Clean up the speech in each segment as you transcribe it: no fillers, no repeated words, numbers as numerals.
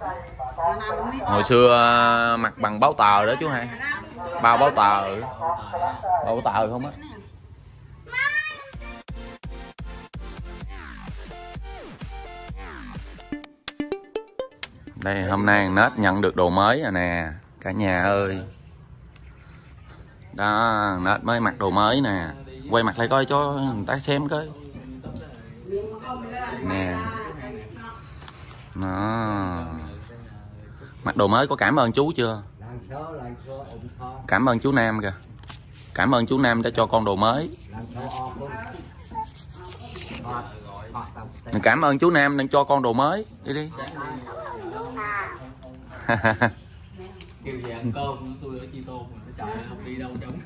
Hồi xưa mặc bằng báo tờ đó chú hai. Bao báo tờ. Báo tờ không á. Đây hôm nay Nết nhận được đồ mới rồi nè cả nhà ơi. Đó Nết mới mặc đồ mới nè. Quay mặt lại coi cho người ta xem coi. Nè. Đó. Mặc đồ mới có cảm ơn chú chưa? Cảm ơn chú Nam kìa. Cảm ơn chú Nam đã cho con đồ mới. Cảm ơn chú Nam đang cho con đồ mới. Đi đi. Kêu về ăn cơm tôi ở Chi Tôn mà trời không đi đâu trống.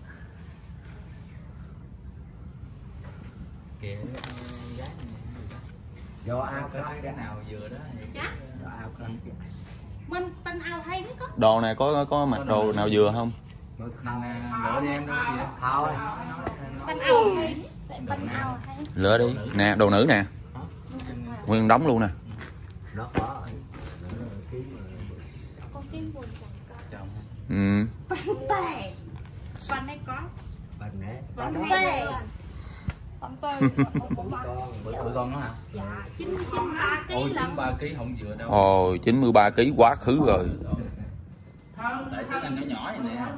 Kìa gái do ao cái nào vừa đó do ao mình tên ao hay mới có. Đồ này có mặc đồ nào vừa không? Lựa đi em đâu gì đó. Thôi. Tên ao hay. Tên ao hay. Lựa đi. Nè đồ nữ nè. Nguyên đóng luôn nè. Nó có. Con kiếm buồn chẳng có. Ừ. Tè. Con này có. Bạn nè. Con tè. Con tè. Bự con nó hả? Dạ, 93 kg. Ôi 93 kg không vừa đâu. Ồ 93 kg quá khứ rồi. Tại tiếng Anh nhỏ nhỏ vậy nè.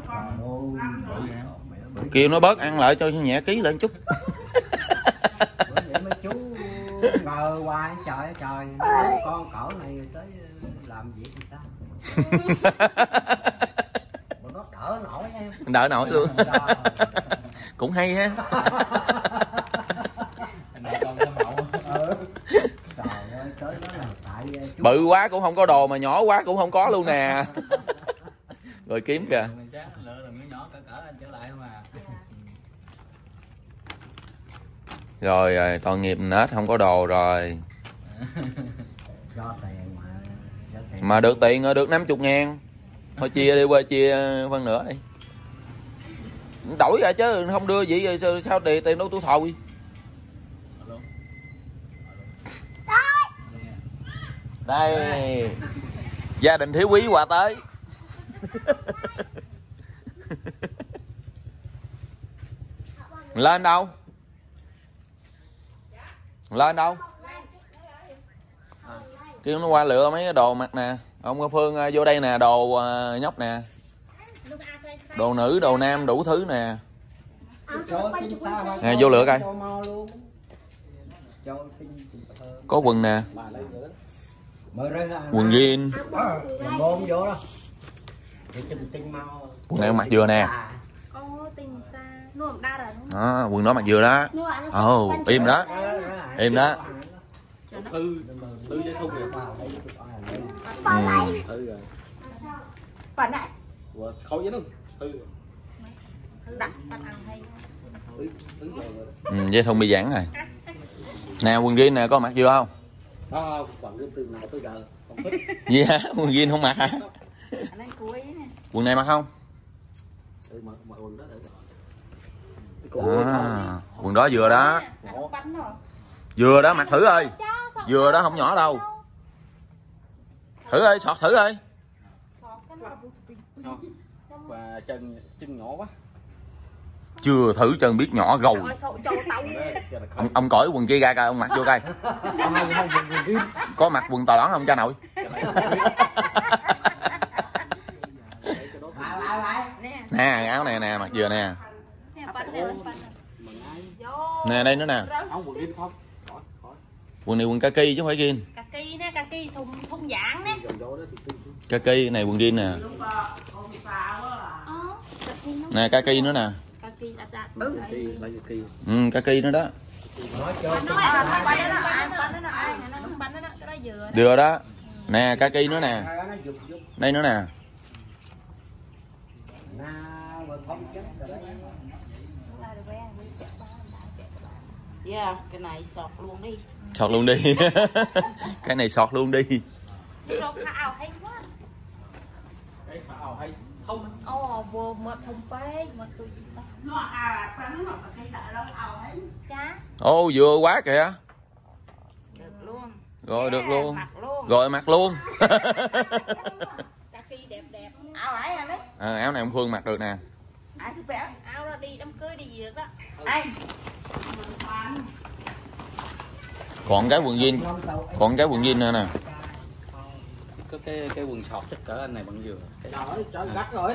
Kêu nó bớt ăn lại cho nhẹ ký lại chút. Mấy chú ngờ hoài trời trời con cỡ này tới làm việc thì sao? Mà nó đỡ nổi em. Đỡ nổi luôn. Cũng hay ha. Bự quá cũng không có đồ mà nhỏ quá cũng không có luôn nè. Rồi kiếm kìa. Rồi tội nghiệp Nết không có đồ rồi. Mà được tiền rồi được 50.000. Thôi chia đi qua chia phân nữa đi. Đổi ra chứ không đưa vậy rồi sao tiền đâu tôi thòi. Đây. Gia đình Thiếu Quý qua tới. Lên đâu? Lên đâu? Kêu nó qua lựa mấy cái đồ mặc nè. Ông Phương vô đây nè, đồ nhóc nè. Đồ nữ, đồ nam đủ thứ nè. Nè vô lựa coi. Có quần nè. Quần jean. Quần này mặc vừa nè. Đó, quần đó mặc vừa đó. Ồ, im đó. Im đó. Bạn này. Khâu với nó. Dây thun bị giãn rồi. Nè quần jean nè có mặc vừa không? Quần jean từ nào tới giờ không thích. Gì hả? Quần jean không mặc hả? Quần này mặc không? Quần đó vừa đó. Vừa đó mặc thử ơi. Vừa đó không nhỏ đâu. Thử ơi, sọt thử ơi. Và chân nhỏ quá. Chưa thử chân biết nhỏ rồi. Ông cởi quần kia ra coi, ông mặc vô coi. Có mặc quần tòa không cha nội? Nè áo này nè mặc vừa nè. Nè đây nữa nè. Quần này quần kaki chứ không phải jean. Kaki nè, kaki thùng dạng nè. Kaki này quần jean nè. Nè kaki nữa nè. Kaki nữa đó. Vừa đó. Nè kaki nữa nè. Đây nữa nè. Yeah, cái này sọt luôn đi. Sọt luôn đi. Cái này sọt luôn đi. Sọt ảo hay quá. Cái ảo hay không. Ồ, vừa mệt không phê, mệt tôi gì ta. Nó phấn mà thấy đã lâu ảo hay. Chá. Ô vừa quá kìa. Được luôn. Rồi được luôn. Mặc luôn. Rồi mặc luôn. Kaki đẹp đẹp. Áo ấy anh ấy. Áo này ông Phương mặc được nè. Ai cứ vẽ. Áo đó đi đám cưới đi gì được đó. Anh. Còn cái quần jean. Còn cái quần jean nữa nè. Có cái quần sọt chắc cỡ anh này bằng vừa. Trời gắt rồi.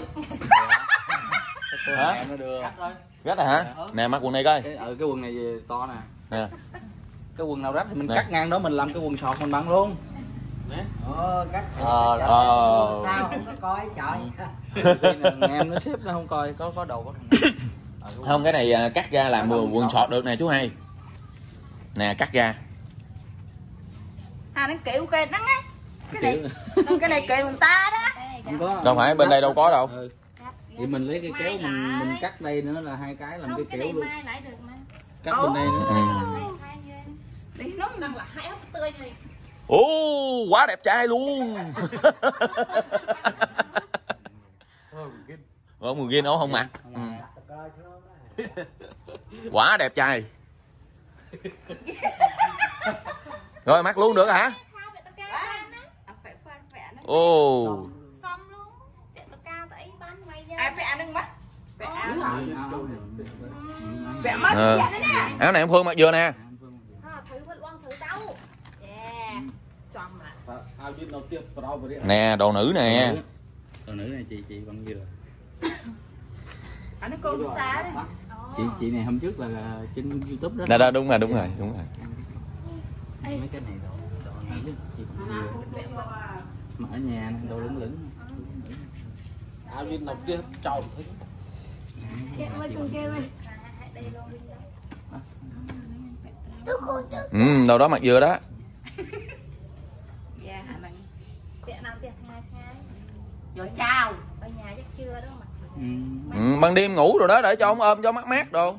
Hả? Nó đưa. Rách rồi hả? Nè mặc quần này coi. Cái quần này to nè. Nè. Cái quần nào rách thì mình Nè. cắt ngang đó mình làm cái quần sọt mình băng luôn. Gắt. Sao không có coi trời. Em nó xếp nó không coi có đầu có thằng. không, cái này cắt ra làm quần sọt được nè chú hai. Nè cắt ra. À nó kiểu kê nắng ấy. Cái này kiểu người ta đó. Không có. Đâu phải bên đây đâu có đâu. Ừ. Thì mình lấy cái kéo mình cắt đây nữa là hai cái làm Không, cái cái kéo này luôn. mai lại được mà. Cắt bên đây nữa. Đi nó Đang là hai ốc tươi này. Ồ, quá đẹp trai luôn. Mùi gin ấu không mặc. Quá đẹp trai. Rồi mặc luôn được hả? Ồ. Xong luôn. Để tao cao tới bán mày ra. ai vẽ đừng mắt. Vẽ áo. Vẽ Ờ. mắt vẽ đấy nè. Áo này em Phương mặc vừa nè. Thử vật quan thử đâu. Yeah. Chòm lại. Nè, đồ nữ nè. Đồ nữ này chị bằng vừa. À nó con xa đấy. Chị này hôm trước là trên YouTube đó. Đó, đúng rồi. Mấy cái này đồ nữ chị bằng vừa. Mà ở nhà này, đồ lửng lửng. Áo jean đầu tiên tròn thích. Kệ ơi cùng kêu ơi. Đây luôn. Đâu đó mặc vừa đó. Dạ hả bạn. Kệ nào tiệc hai. Rồi chào. Ở nhà chắc chưa đó mà. Ban đêm ngủ rồi đó để cho ông ôm cho mát đồ.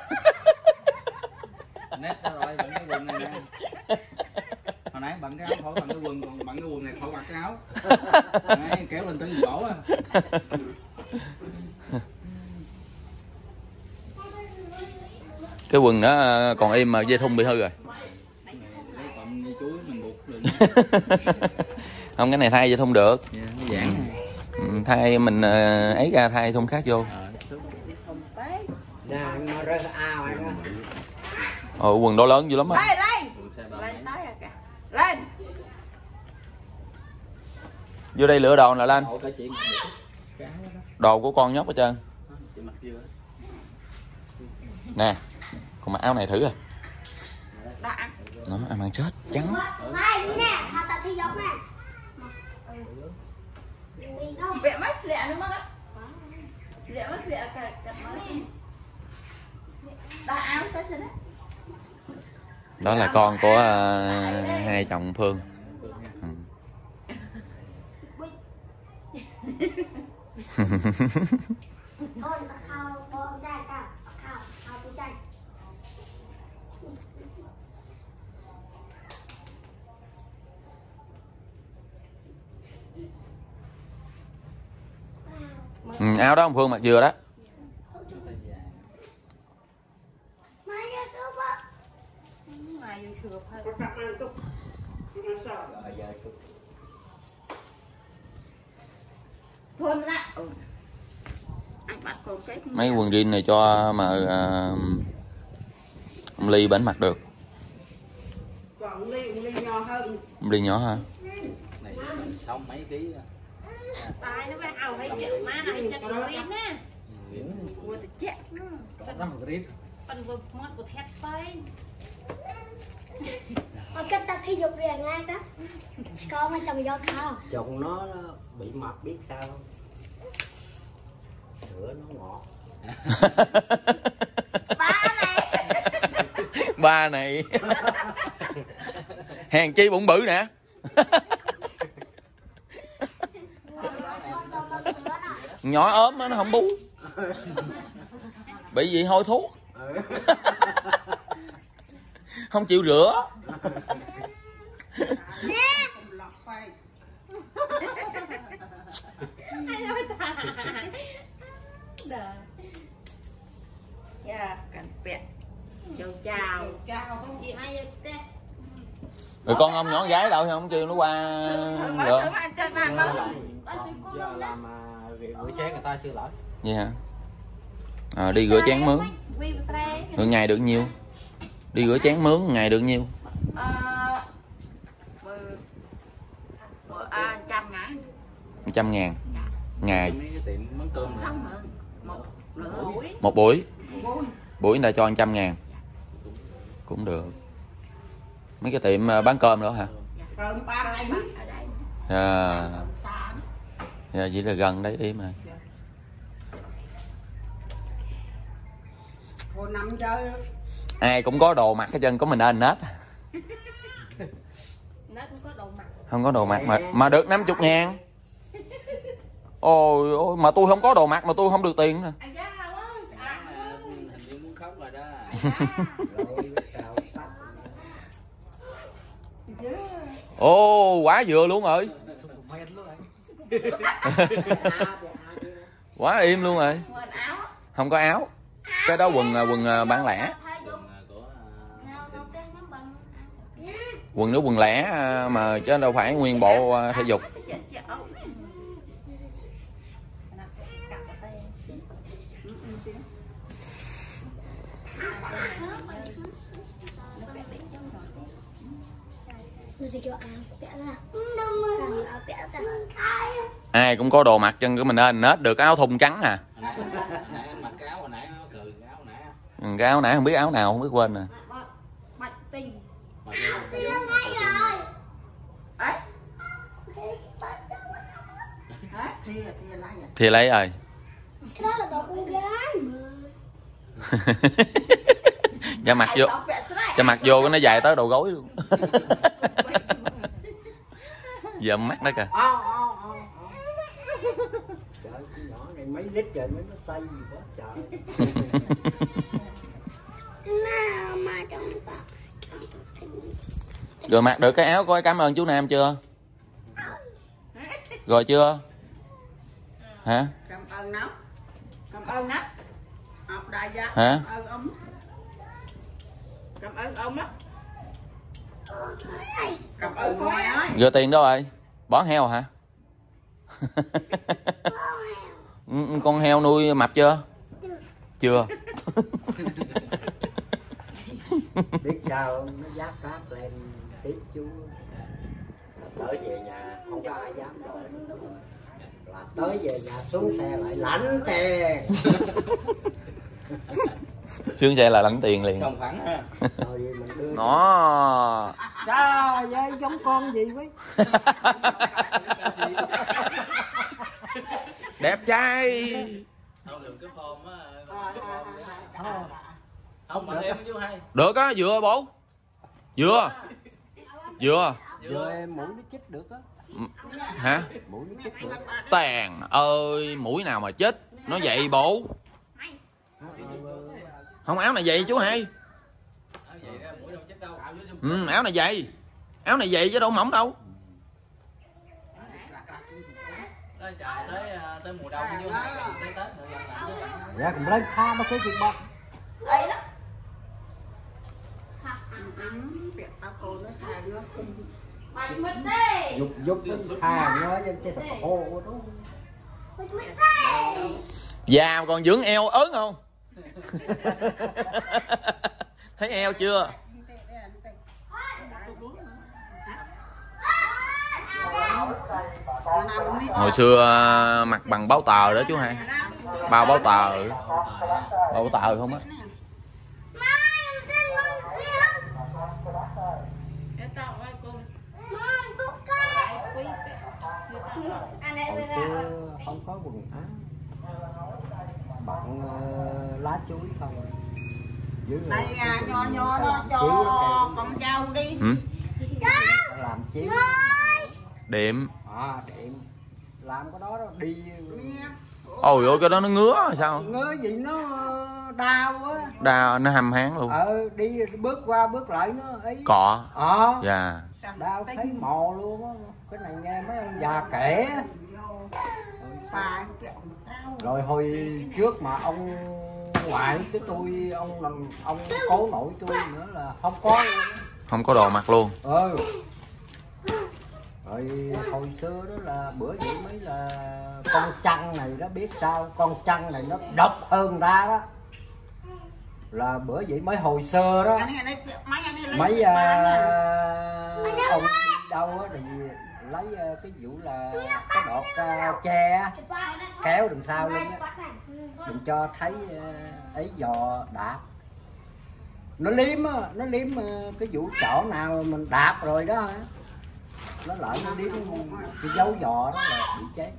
Nét đó rồi, bận cái quần này nè. Hồi nãy bận cái áo khỏi bận cái quần, còn bận cái quần này khỏi mặc cái áo. Đấy, kéo lên tới cổ á. Cái quần đó còn im mà dây thun bị hư rồi. Lấy còn dây chuối mình buộc được. Không, cái này thay dây thun được. Dạ, nó giãn này. Thay mình ấy ra thay thun khác vô. Nè nó rơi ao anh á. Ồ, quần đó lớn dữ lắm á. Lên. Lên tới rồi kìa. Lên. Vô đây lựa đồ là lên. Ủa, cả chị mặc được cái áo đó. Đồ của con nhóc hết trơn. Chị mặc vừa. Nè, con mặc áo này thử à. Đó ăn. Nó ăn ăn chết trắng. Mai đi nè, thao tập thi dục nè. Vẽ mắt lẹ nữa mất á. Lẹ mắt lẹ cả nói. Đó áo xách rồi đấy. Đó là con của hai chồng Phương. Thôi, khao con trai cả. Khao con trai. Áo đó ông Phương mặc vừa đó. Mai vô sửa thôi. Thôi nó đã. Anh bắt con cái. Mấy quần jean này cho mà ông Ly bển mặc được. Còn ly nhỏ hơn. Ông Ly nhỏ hả? Này mình 60 mấy ký. Tài nó phải ao hay chữ má này chặt đồ riêng nè. Mua từ chết. Nó một rít. Phần vừa mất của thép tay. Cách tập thể dục riêng ngay đó. Con mà chồng do khao. Chồng nó bị mập biết sao không? Sữa nó ngọt. Ba này. Hèn chi bụng bự nè. Nhỏ ốm nó không bú. Bị gì hôi thuốc. Không chịu rửa. Dạ, cần vẹn. Chào chào. Chị Mai vô tê. Rồi con ông nhỏ gái đâu không kêu nó qua được. Làm rửa chén người ta chưa lỡ. Vậy hả? Đi rửa chén mướn. Rồi ngày được nhiêu? Đi rửa chén mướn ngày được nhiêu? 100.000 ngày. Một buổi. Buổi người ta cho 100.000 cũng được. Mấy cái tiệm bán cơm đó hả? Vậy là gần đấy em mà. Ai cũng có đồ mặc hết trơn, có mình anh nết. Không có đồ mặc mà được 50.000. Ôi ôi mà tôi không có đồ mặc mà tôi không được tiền nè. Ồ quá vừa luôn rồi. Quá im luôn rồi. Không có áo. Cái đó quần bán lẻ. Quần đó quần lẻ mà chứ đâu phải nguyên bộ thể dục. Ai cũng có đồ mặc chân của mình nên nết được áo thun trắng à. Cái áo nãy không biết áo nào, không biết quên nè. Thì lấy rồi. Cái đó là đồ con gái mà. Cho mặc vô nó dài tới đầu gối luôn. Giờ mắt đó kìa. Trời con nhỏ này mấy lít rồi nó xây gì quá trời. Rồi mặc được cái áo coi cảm ơn chú Nam chưa? Rồi chưa? Hả? Cảm ơn nó. Cảm ơn nó. Học đại gia. Hả? Cảm ơn ông. Cảm ơn ông á. Cảm ơn ngoại ơi. Rồi tiền đâu rồi? Bỏ heo hả? Con heo nuôi mập chưa? Chưa. Biết sao nó giáp cáp lên tiếp chú. Tới về nhà không có ai dám rồi. Là tới về nhà xuống xe lại lãnh tiền. Xuống xe là lãnh tiền liền. Xong phẳng ha. Rồi mình đưa Nó. Trời ơi giống con gì vậy? Đẹp trai. Không mà em chú hay. Được á, vừa bố. Vừa. Vừa. Vừa em mũi nó chích được á. Hả? Mũi nó chích được. Tèn ơi, mũi nào mà chết. Nó vậy bộ. Không áo này vậy chú hai. Áo này vậy. Áo này vậy chứ đâu mỏng đâu. Tới mùa đông chứ tới Tết nữa. Dạ cũng lấy tha nó cái chuyện bọc. Xây đó. Dục thà nó trên thật khô đó. Già còn dưỡng eo ớn không? Thấy eo chưa? Hồi xưa mặc bằng báo tờ đó chú hai. Bao báo tờ. Bao báo tờ không á? Hồi xưa không có quần áo. Bận lá chuối không. Đây nho nó cho con trâu đi. Làm chiếu. Điểm. Điểm. Làm cái đó đi. Ôi ôi cái đó nó ngứa sao? Ngứa gì nó đau á. Đau nó hầm hán luôn. Đi bước qua bước lại nó ấy. Cọ. Dạ. Đau thấy mò luôn á. Cái này nghe mấy ông già kể. Rồi hồi trước mà ông ngoại cái tôi ông cố nội tôi nữa là không có Không có đồ mặc luôn. Rồi hồi xưa đó là bữa vậy mới là con trăng này đó, biết sao con trăng này nó độc hơn người ta đó, là bữa vậy mới hồi xưa đó mấy ông đi đâu á thì lấy cái vụ là cái đọt tre kéo đằng sau lên á, đừng cho thấy ấy dò đạp, nó liếm cái vụ chỗ nào mình đạp rồi đó hả, nó lại nó liếm cái dấu giò đó là bị chết.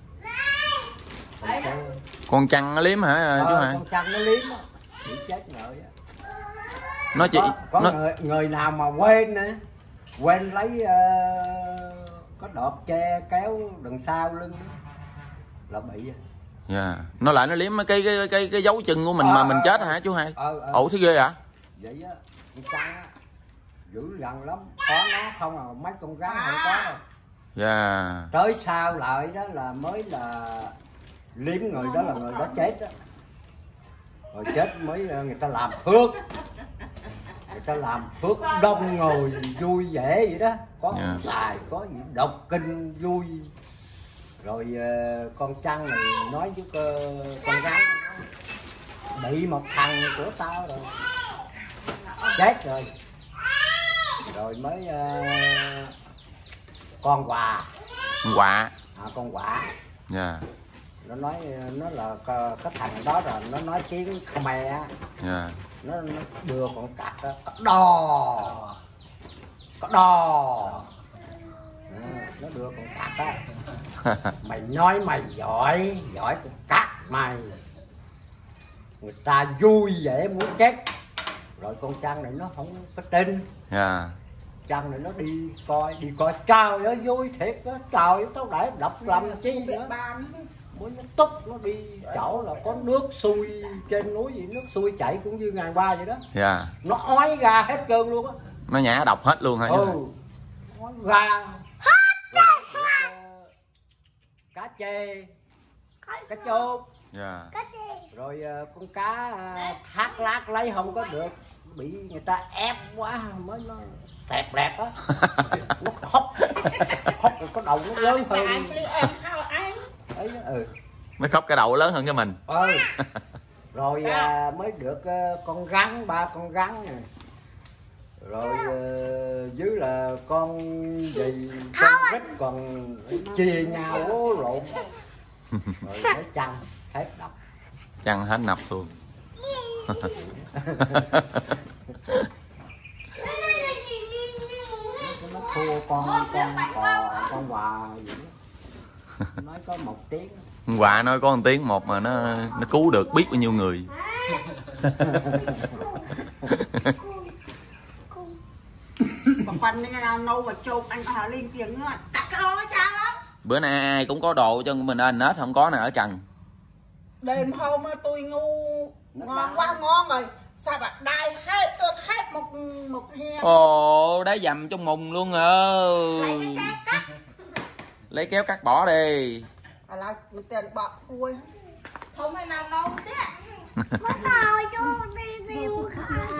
Con trăng nó liếm hả chú Hai? Con trăng nó liếm đó, bị chết rồi á. Nó chỉ có nó... người nào mà quên lấy có đọt tre kéo đằng sau lưng là bị. Yeah. Nó lại nó liếm cái dấu chân của mình mà mình chết hả chú Hai? Ủa thế ghê hả? Vậy á, con trăng á dữ dằn lắm, có nó không à mấy con rắn không có đâu. Yeah. Tới sau lại đó là mới là liếm người đó là người đó chết đó, rồi chết mới người ta làm phước, người ta làm phước đông người vui vẻ vậy đó, có tài có gì đọc kinh vui. Rồi con trăng này nói với con rắn bị một thằng của tao rồi chết rồi, rồi mới con quà con quạ nó nói nó là cái thằng đó là nó nói tiếng Khmer á, nó đưa con cặc á, có đò nó đưa con cặc á mày nói mày giỏi con cặc mày, người ta vui vẻ muốn chết. Rồi con trăng này nó không có tin. Trăng này nó đi coi trời ơi vui thiệt đó, trời tao để đập làm chi nữa. Mới nó túc nó đi chỗ là có nước xuôi trên núi gì, nước xuôi chảy cũng như ngày qua vậy đó. Nó ói ra hết trơn luôn á. Nó nhả độc hết luôn hả? Ói ra cá chê, cá chốt, rồi con cá thác lát lấy không có được, bị người ta ép quá mới nó xẹp lẹp á. Nó khóc rồi cái đầu nó lớn hơn ấy. Mới khóc cái đầu lớn hơn cái mình. Rồi mới được con rắn, 3 con rắn này. Rồi dưới là con gì con rít còn chia nhau lộn. Rồi mới trăng hết độc. Trăng hết nọc luôn. Nó thua con quà vậy đó. Nói có 1 tiếng. Quà nói có 1 tiếng một mà nó cứu được biết bao nhiêu người. Bữa nay ai cũng có đồ cho mình anh nết không có nè ở Trần. Đêm hôm tôi ngu ngon quá ngon rồi, sao bà đai hết một heo. Ồ, đá dầm trong mùng luôn ơi. Lấy kéo cắt bỏ đi. Là tiền bọ ui. Không hay nào nấu chứ. Mất rồi chú đi